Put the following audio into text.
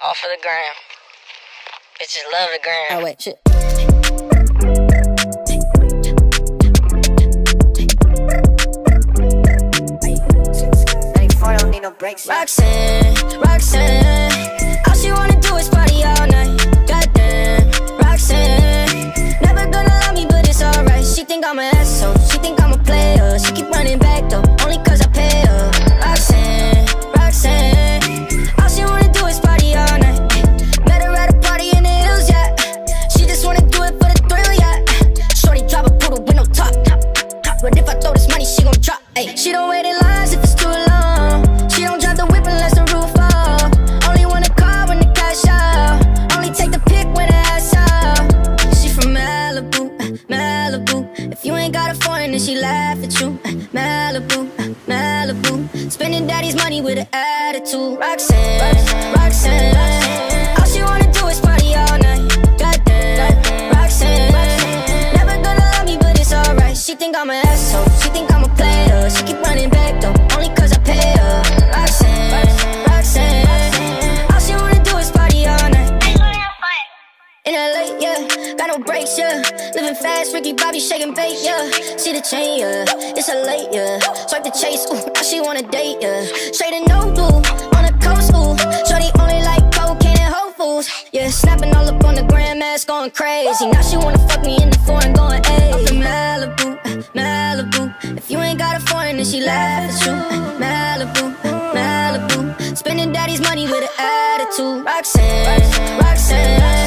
All for the gram. Bitches love the gram. Oh wait, shit. I don't need no breaks. Roxanne, Roxanne, all she wanna do is party all night. Goddamn, Roxanne, never gonna love me, but it's alright. She think I'm an asshole, she think I'm a player. She keep running back though, only cause I pay her. Roxanne, Roxanne, all she wanna do is party all night. Met her at a party in the hills, yeah. She just wanna do it for the thrill, yeah. Shorty drop a poodle with no top. But if I throw this money, she gon' drop. Ay. She don't wait in lines if it's too long. She don't drive the whip unless the roof off. Only want a car when the cash out. Only take the pic when the ass out. She from Malibu, Malibu. If you ain't got a foreign, then she laugh at you. Malibu, Malibu. Spending daddy's money with an attitude. Roxanne, Roxanne, all she wanna do is party all night. Goddamn, Roxanne, never gonna love me, but it's alright. She think I'm an asshole, she think I'm a player. She keep running back though, only cause I pay her. Roxanne, Roxanne, all she wanna do is party all night. In LA, yeah, got no brakes, yeah. Living fast, Ricky Bobby shaking bait, yeah. See the chain, yeah, it's a late, yeah. Swipe the chase, ooh, now she wanna date, yeah. Straight and no do, on the coast, ooh. Shorty only like cocaine and Whole Foods, yeah. Snapping all up on the grandmas, going crazy. Now she wanna fuck me in the foreign, going ayy. Up in Malibu, Malibu. If you ain't got a foreign, then she laugh at you. Malibu, Malibu. Spending daddy's money with an attitude. Roxanne, Roxanne.